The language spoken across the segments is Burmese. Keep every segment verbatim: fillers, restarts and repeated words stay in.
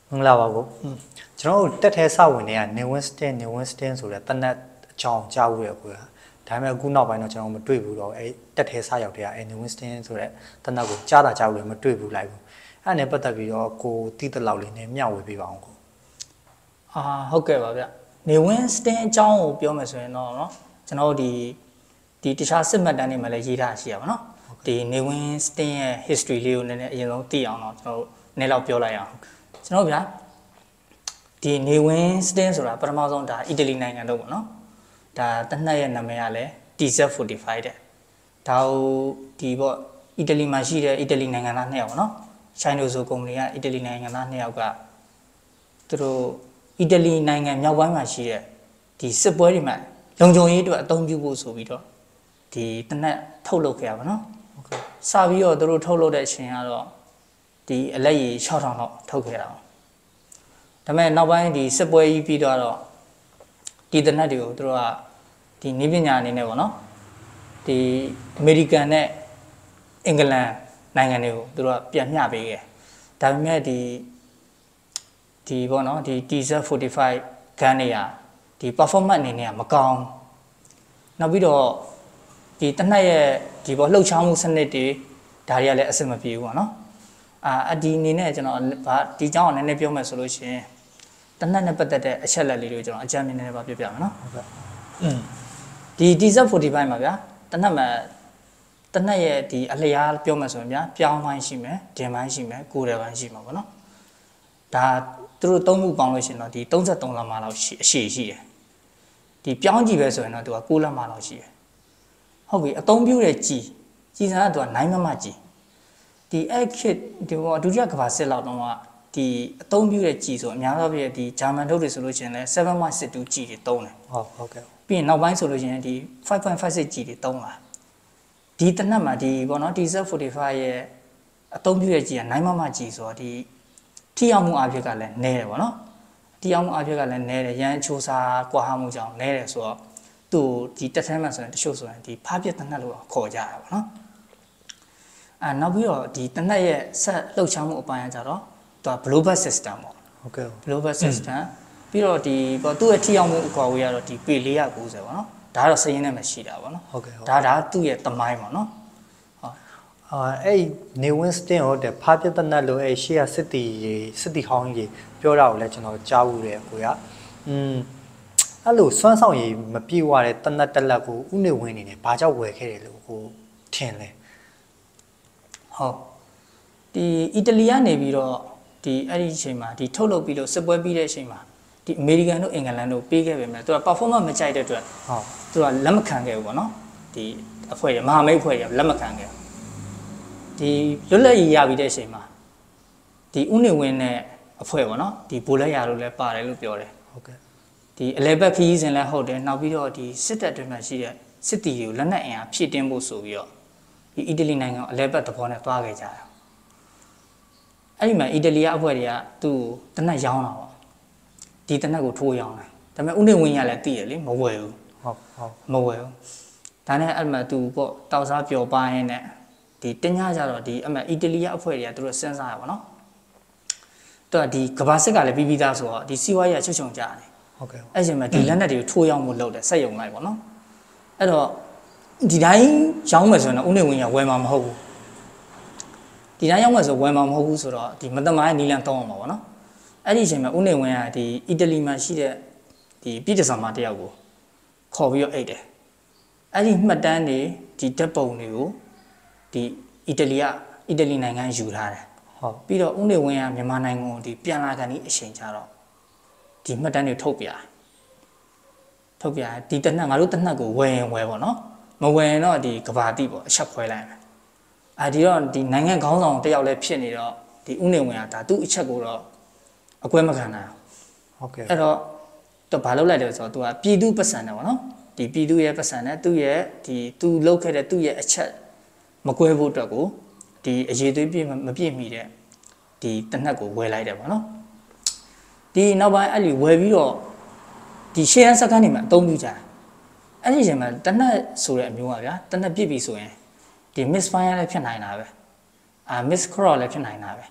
မင်္ဂလာပါကိုကျွန်တော်တို့တက်ထဲစဝင်တွေက New Winston New Winston ဆိုတဲ့တနက်အကြောင်းကြားဦးရကိုဒါပေမဲ့အခုနောက်ပိုင်းတော့ကျွန်တော်မတွေ့ဘူးတော့အဲတက်ထဲစရောက်တဲ့အဲ New Winston ဆိုတဲ့တနက်ကိုကြားတာကြားဦးရမတွေ့ဘူးလိုက်ဘူးအဲ့နဲ့ပတ်သက်ပြီးတော့ကိုတိတလောက်လေးနဲ့မျှဝေပေးပါအောင်ကိုအာဟုတ်ကဲ့ပါဗျ New Winston အကြောင်းကိုပြောမယ်ဆိုရင်တော့เนาะကျွန်တော်တို့ဒီဒီတခြားစစ်မှတ်တမ်းတွေမှာလည်းရေးထားရှိရပါเนาะဒီ New Winston ရဲ့ history လေးကိုနည်းနည်းအရင်ဆုံးသိအောင်တော့ကျွန်တော်တို့နည်းလောက်ပြောလိုက်အောင်ကျွန်တော်ဗျာဒီ New Winston ဆိုတာပထမဆုံးဒါအီတလီနိုင်ငံတော့ပေါ့နော်ဒါတနက်ရဲ့နာမည်ကလည်း T Z forty-five တဲ့ဒါဟိုဒီပေါ့အီတလီမှာရှိတဲ့အီတလီနိုင်ငံသားနှစ်ယောက်ပေါ့နော် Chinozo ကုမ္ပဏီကအီတလီနိုင်ငံသားနှစ်ယောက်ကသူတို့အီတလီနိုင်ငံမြောက်ပိုင်းမှာရှိတဲ့ဒီစစ်ပွဲတွေမှာလုံခြုံရေးအတွက်အသုံးပြုဖို့ဆိုပြီးတော့ဒီတနက်ထုတ်လုပ်ခဲ့ရပါတော့ဟုတ်ကဲ့စပြီးတော့သူတို့ထုတ်လုပ်တဲ့အချိန်ကတော့ဒီအလက်ရည်၆ထောင်လောက်ထုတ်ခဲ့တာဒါပေမဲ့နောက်ပိုင်းဒီစစ်ပွဲကြီးပြီးတော့ဒီတနက်တွေကိုသူတို့ကဒီနည်းပညာအနေနဲ့ပေါ့နော်ဒီအမေရိကန်နဲ့အင်္ဂလန်နိုင်ငံတွေကိုသူတို့ကပြန်မျှပေးခဲ့ဒါပေမဲ့ဒီဒီပေါ့နော်ဒီ T Z forty-five ဂန်နေရဒီ performance အနေနဲ့ကမကောင်းနောက်ပြီးတော့ဒီတနက်ရဲ့ဒီပေါ့လှုပ်ရှားမှုစနစ်တွေဒါတွေကလည်းအဆင်မပြေဘူးပေါ့နော်အာဒီအနေနဲ့ကျွန်တော်ဗာဒီကြောင်းကိုနည်းနည်းပြောမယ်ဆိုလို့ရှိရင်တနက်နဲ့ပတ်သက်တဲ့အချက်လက်လေးတွေကိုကျွန်တော်အကြမ်းမြင်နေပါပြပြမယ်နော်ဟုတ်ကဲ့อืมဒီ T Z forty-five မှာဗျာတနက်မှာတနက်ရဲ့ဒီအလျားပြောမယ်ဆိုရင်ဗျာပြောင်းပိုင်းရှိမယ်ဒင်ပိုင်းရှိမယ်ကိုယ်တယ်ပိုင်းရှိမှာပေါ့နော်ဒါသူတို့သုံးမှုပေါင်းလို့ရှိရင်တော့ဒီthirty-threeလမ်းမလောက်ရှိအရှိရှိတယ်ဒီပြောင်းကြည့်ပဲဆိုရင်တော့သူကnineလမ်းမလောက်ရှိတယ်ဟုတ်ပြီအသုံးပြုတဲ့ကြည်ကြည်စံကသူကnineမမကြည်ဒီအဲ့ခစ်ဒီဘောဒုတိယကမ္ဘာစစ်လောက်တော့ကဒီအသုံးပြုတဲ့ကြည်ဆိုအများဆုံးပြည့်ဒီဂျာမန်ထုတ်တွေဆိုလို့ရှိရင်လည်းseven point six twoကြည်တွေသုံးတယ်ဟုတ်ဟုတ်ကဲ့ပြီးရင်နောက်ပိုင်းဆိုလို့ရှိရင်ဒီfive point five sixကြည်တွေသုံးလာဒီတနက်မှာဒီဘောနော် T Z forty-five ရဲ့အသုံးပြုတဲ့ကြည်ကnineမမကြည်ဆိုတော့ဒီထိရောက်မှုအဖြစ်ကလည်းနည်းတယ်ပေါ့နော်ထိရောက်မှုအဖြစ်ကလည်းနည်းတယ်ရန်အချိုးစားကွာဟမှုကြောင့်နည်းတယ်ဆိုတော့သူဒီတက်ထဲမှာဆိုရင်တချို့ဆိုရင်ဒီဖားပြက်တနက်လို့ခေါ်ကြရပါပေါ့နော်အာနောက်ပြီးတော့ဒီတနက်ရဲ့ဆက်လှုပ်ရှားမှုအပိုင်းကကြတော့သူက global system ပေါ့ဟုတ်ကဲ့ global system ပြီးတော့ဒီပေါ့သူ့ရဲ့ထိရောက်မှုအကွာဝေးကတော့ဒီ ပေfour ninetyပေါ့နော်ဒါကတော့စရင်းနဲ့မှရှိတာပေါ့နော်ဟုတ်ကဲ့ဒါဒါသူ့ရဲ့သမိုင်းပေါ့နော်ဟုတ်အာအဲ့ New Winston ဟုတ်တယ်ဖားပြတနက်လို့အဲ့ရှေ့ကစစ်တီစစ်တီဟောင်းကြီးပြောတာကိုလည်းကျွန်တော်ကြားဘူးတယ်ကိုရอืมအဲ့လိုစွမ်းဆောင်ရည်မပြေဝတဲ့တနက်တက်လက်ကိုဥနေဝင်နေတယ်ဘာကြောင့်ဝယ်ခဲ့တယ်လို့ကိုထင်လဲဟုတ်ဒီအီတလီကနေပြီးတော့ဒီအဲ့ဒီအချိန်မှာဒီထုတ်လုပ်ပြီးလို့စစ်ပွဲပြီးတဲ့အချိန်မှာဒီအမေရိကန်တို့အင်္ဂလန်တို့ပေးခဲ့ပေမဲ့သူက performance မကြိုက်တဲ့အတွက်ဟုတ်သူကလက်မခံခဲ့ဘူးပေါ့နော်ဒီအဖွဲ့ရမဟာမိတ်အဖွဲ့ရလက်မခံခဲ့ဒီလွတ်လပ်ရေးရပြီးတဲ့အချိန်မှာဒီဥနေဝင်တဲ့အဖွဲ့ပေါ့နော်ဒီဘိုလက်ရတို့လည်းပါတယ်လို့ပြောတယ်ဟုတ်ကဲ့ဒီအလဲဘက်ခီးစဉ်လည်းဟုတ်တယ်နောက်ပြီးတော့ဒီစစ်တပ်တွေမှာရှိတဲ့စစ်တီတွေကိုလက်နက်အင်အားဖြည့်တင်းဖို့ဆိုပြီးတော့ဒီအီတလီနိုင်ငံကိုအလဲဘက်သဘောနဲ့တွားခဲ့ကြတာအဲ့ဒီမှာအီတလီအဖွဲ့တွေကသူ့တနက်ရောင်းတာပေါ့ဒီတနက်ကိုထိုးရောင်းတယ်ဒါပေမဲ့ဥနေဝင်ရလည်းသိရလေမဝယ်ဘူးဟုတ်ဟုတ်မဝယ်ဘူးဒါနဲ့အဲ့မှာသူပေါ့တောက်စားပျော်ပါရင်းနဲ့ဒီတင်ညကြတော့ဒီအမှအီတလီအဖွဲ့တွေကသူတို့စဉ်းစားရပါတော့သူကဒီကဘာစစ်ကလည်းပြီးပြီးသားဆိုတော့ဒီစီးပွားရေးချွတ်ချုံကြတယ်ဟုတ်ကဲ့အဲ့ချိန်မှာဒီလက်နက်တွေကိုထိုးရောင်းဖို့လုပ်တယ်စက်ယုံလိုက်ပေါ့နော်အဲ့တော့ဒီတိုင်းရောင်းမယ်ဆိုရင်တော့ဥနေဝင်ရဝယ်မှာမဟုတ်ဘူးဒီတိုင်းရောင်းမယ်ဆိုဝယ်မှာမဟုတ်ဘူးဆိုတော့ဒီမတမားရဲ့နီလန်တောင်းအောင်ပါပေါ့နော်အဲ့ဒီအချိန်မှာဥနေဝင်ကဒီအီတလီမှာရှိတဲ့ဒီပြည်တစားမတယောက်ကိုခေါ်ပြီးတော့အိတ်တယ်အဲ့ဒီမှတ်တမ်းတွေဒီဓာတ်ပုံတွေကိုဒီအီတလီကအီတလီနိုင်ငံယူထားတယ်ဟုတ်ပြီးတော့ဥနေဝင်ကမြန်မာနိုင်ငံကိုဒီပြန်လာကန်ဒီအချိန်ကြတော့ဒီမှတ်တမ်းတွေထုတ်ပြထုတ်ပြဒီတနက်ငါတို့တနက်ကိုဝယ်ရင်ဝယ်ပေါ့နော်မဝယ်ရင်တော့ဒီကဘာတိပေါ့အချက်ခွဲလိုက်မယ်အာဒီတော့ဒီနိုင်ငံခေါင်းဆောင်တယောက်လည်းဖြစ်နေတော့ဒီဥနေဝင်ကဒါသူ့အချက်ကိုတော့အကွဲမခံနိုင်ဟုတ်ကဲ့အဲ့တော့သူဘာလုပ်လိုက်တယ်ဆိုတော့သူကပြည်သူပတ်စံတယ်ပေါ့နော်ဒီပြည်သူရဲ့ပတ်စံနဲ့သူ့ရဲ့ဒီသူလုပ်ခဲ့တဲ့သူ့ရဲ့အချက်မကွဲဖို့အတွက်ကိုဒီအရေးသွေးပြည့်မပြည့်မီတဲ့ဒီတနက်ကိုဝယ်လိုက်တယ်ပေါ့နော်ဒီနောက်ပိုင်းအဲ့ဒီဝယ်ပြီးတော့ဒီရှေ့ရန်စကန်တွေမှာအသုံးပြုကြတယ်အဲ့ဒီအချိန်မှာတနက်ဆိုတဲ့အမျိုးပါဗျာတနက်ပြစ်ပြီဆိုရင်ဒီ misfire လည်းဖြစ်နိုင်တာပဲအာ miss cross လည်းဖြစ်နိုင်တာပဲ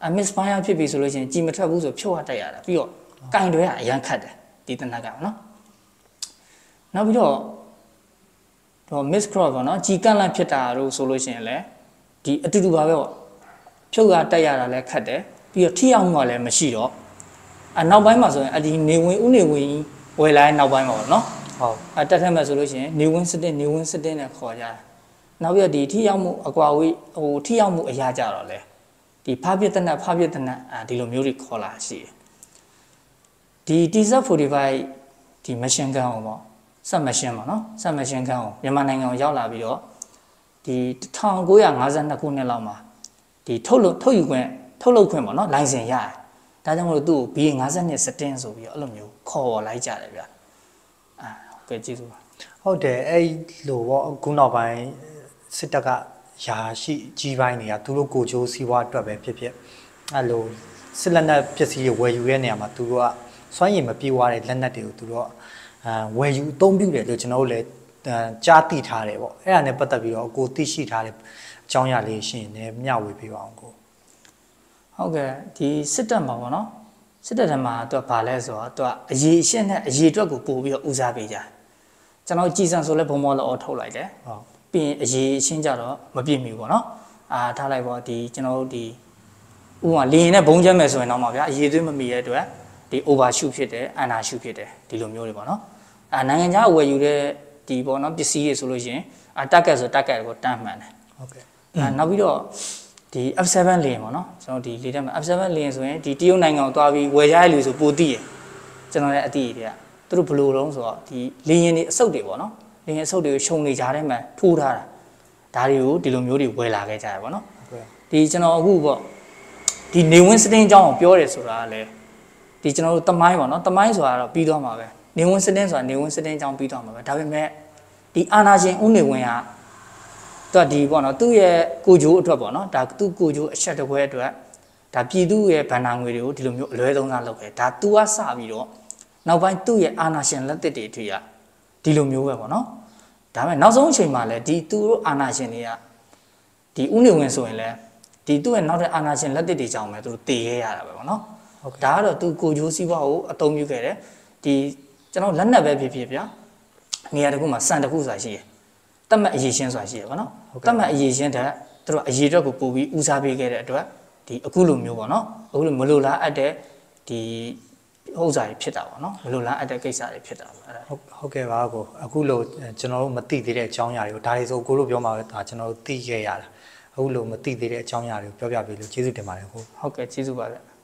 အ misfire ဖြစ်ပြီဆိုလို့ရှိရင်ကြည်မထွက်ဘူးဆိုဖြုတ်ရတက်ရတာပြီးတော့ကင်တွေကအရန်ခတ်တယ်ဒီတနက်ကနော်နောက်ပြီးတော့တော့ miss crop ပေါ့နော်ကြည်ကန့်လန့်ဖြစ်တာတို့ဆိုလို့ရှိရင်လည်းဒီအတူတူပါပဲပေါ့ဖြုတ်ရတက်ရတာလည်းခတ်တယ်ပြီးတော့ထိအောင်မှလည်းမရှိတော့အနောက်ပိုင်းမှာဆိုရင်အဒီနေဝင်ဥနေဝင်ဝယ်လာတဲ့နောက်ပိုင်းမှာပေါ့နော်ဟုတ်အတက်ထက်မဲ့ဆိုလို့ရှိရင်နေဝင်စတင်နေဝင်စတင်နဲ့ခေါ်ကြတယ်နောက်ပြီးတော့ဒီထိရောက်မှုအကွာဝေးဟိုထိရောက်မှုအရာကြတော့လေဒီဖားပြစ်တဲ့နဲ့ဖားပြစ်တဲ့နဲ့အဲဒီလိုမျိုးတွေခေါ်လာရှိတယ်ဒီ T Z forty-five ဒီ machine gun ပေါ့စက် machine ပေါ့နော်စက် machine gun ကိုမြန်မာနိုင်ငံကိုရောက်လာပြီးတော့ဒီnineteen fifty-twoခုနှစ်လောက်မှာဒီထုတ်လို့ထုတ်ယူခွင့်ထုတ်လုပ်ခွင့်ပေါ့နော်လိုင်စင်ရတယ်ဒါကြောင့်မို့လို့သူ့ကို B A fifty-twoစတင်ဆိုပြီးတော့အဲ့လိုမျိုးခေါ်ပေါ်လိုက်ကြတယ်ဗျာအာကဲကျေးဇူးပါဟုတ်တယ်အဲ့လိုပေါ့ခုနောက်ပိုင်းစစ်တပ်ကရာရှိကြီးပိုင်းတွေကသူတို့ကိုချိုးစီးပွားအတွက်ပဲဖြစ်ဖြစ်အဲ့လိုစစ်လက်နက်ပစ္စည်းတွေဝယ်ယူတဲ့နေရာမှာသူတို့ကစွမ်းရည်မပြေဝတဲ့လက်နက်တွေကိုသူတို့အာဝယ်ယူအသုံးပြုတယ်လို့ကျွန်တော်တို့လည်းကြားသိထားတယ်ပေါ့အဲ့ဒါနဲ့ပတ်သက်ပြီးတော့ကိုသိရှိထားတဲ့အကြောင်းအရာလေးရှင်းနေမျှဝေပေးပါအောင်ကိုဟုတ်ကဲ့ဒီစစ်တပ်မှာပေါ့နော်စစ်တပ်ထဲမှာသူကဘာလဲဆိုတော့သူကအရေးအရှင်းနဲ့အရေးအတွက်ကိုပို့ပြီးတော့ဦးစားပေးကြတယ်ကျွန်တော်ကြည်စံဆိုလဲဘုံမောလောထုတ်လိုက်တယ်ဟုတ်ပြီးရင်အရေးအရှင်းကြတော့မပြည့်မီပေါ့နော်အာထားလိုက်ပေါ့ဒီကျွန်တော်တို့ဒီဥပမာလေရင်နဲ့ဘုံကျဲမယ်ဆိုရင်တော့မှာဗျာအရေးသွေးမမီတဲ့အတွက်ဒီ overshoot ဖြစ်တယ် undershoot ဖြစ်တယ်ဒီလိုမျိုးတွေပေါ့နော်အာနိုင်ငံခြားအဝယ်ယူတဲ့ဒီပေါ့နော်ပစ္စည်းတွေဆိုလို့ရှိရင်အာ target ဆို target ကိုတန်းမှန်တယ်ဟုတ်ကဲ့အာနောက်ပြီးတော့ဒီ F seven လေရင်ပေါ့နော်ကျွန်တော်ဒီလေတက်မှာ F seven လေရင်ဆိုရင်ဒီတရုတ်နိုင်ငံကိုသွားပြီးဝယ်ရတဲ့လူဆိုပိုသိရကျွန်တော်လည်းအသိတွေကသူတို့ဘယ်လိုလုံးဆိုတော့ဒီလေရင်တွေအစုပ်တွေပေါ့နော်လေရင်အစုပ်တွေကိုရှုံနေကြတဲ့မှာထိုးထားတာဒါတွေကိုဒီလိုမျိုးတွေဝယ်လာခဲ့ကြရပေါ့နော်ဒီကျွန်တော်အခုပေါ့ဒီနေဝင်စတင်းအကြောင်းကိုပြောတယ်ဆိုတာကလည်းဒီကျွန်တော်တို့တမိုင်းပေါ့နော်တမိုင်းဆိုတာတော့ပြီးသွားမှာပဲနေဝင်စတင်းဆိုတာနေဝင်စတင်းအကြောင်းပြီးသွားမှာပဲဒါပေမဲ့ဒီအာနာရှင်ဦးနေဝင်ကသူကဒီပေါ့နော်သူ့ရဲ့ကိုဂျိုးအတွက်ပေါ့နော်ဒါသူ့ကိုဂျိုးအချက်တစ်ခွဲအတွက်ဒါပြည်သူရဲ့ဗန္နာငွေတွေကိုဒီလိုမျိုးအလွဲသုံးစားလုပ်ခဲ့ဒါ तू ကစပြီးတော့နောက်ပိုင်းသူ့ရဲ့အာနာရှင်လက်သက်တွေအထိကဒီလိုမျိုးပဲပေါ့နော်ဒါပေမဲ့နောက်ဆုံးအချိန်မှာလည်းဒီသူတို့အာနာရှင်တွေကဒီဦးနေဝင်ဆိုရင်လည်းဒီသူ့ရဲ့နောက်တဲ့အာနာရှင်လက်သက်တွေကြောင့်ပဲသူတို့တည်ခဲ့ရတာပဲပေါ့နော်ဒါကတော့သူကိုဂျိုးစီးပွားကိုအသုံးပြုခဲ့တယ်ဒီကျွန်တော်လက်နက်ပဲဖြစ်ဖြစ်ဗျာနေရာတစ်ခုမှာစံတစ်ခုဆိုတာရှိတယ်တတ်မှတ်အရေးရှင်းဆိုတာရှိတယ်ပေါ့နော်တတ်မှတ်အရေးရှင်းတဲ့သူတို့အရေးအတွက်ကိုပို့ပြီးဦးစားပေးခဲ့တဲ့အတွက်ဒီအခုလိုမျိုးပေါ့နော်အခုလိုမလိုလားအပ်တဲ့ဒီဥစ္စာတွေဖြစ်တာပေါ့နော်မလိုလားအပ်တဲ့ကိစ္စတွေဖြစ်တာပေါ့အဲ့ဒါဟုတ်ဟုတ်ကဲ့ပါကိုအခုလိုကျွန်တော်တို့မသိသေးတဲ့အကြောင်းအရာတွေကိုဒါတွေဆိုကိုလိုပြောမှာပဲဒါကျွန်တော်တို့သိခဲ့ရတာအခုလိုမသိသေးတဲ့အကြောင်းအရာတွေကိုပြောပြပေးလို့ကျေးဇူးတင်ပါတယ်ကိုဟုတ်ကဲ့ကျေးဇူးပါဗျ